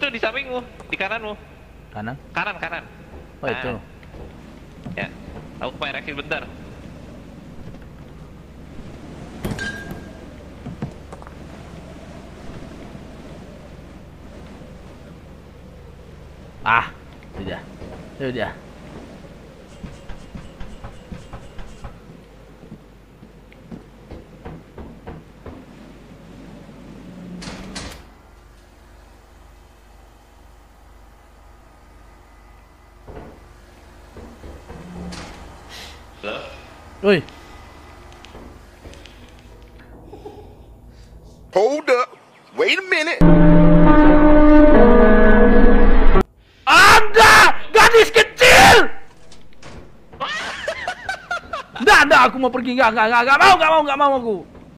Tuh di sampingmu, di kananmu. Kanan? Kanan. Oh itu. Ya, aku main reaksi bentar. Ah, sudah. Halo? Woi, Hold up. Wait a minute. Anda gadis kecil! Nggak, aku mau pergi, nggak mau aku.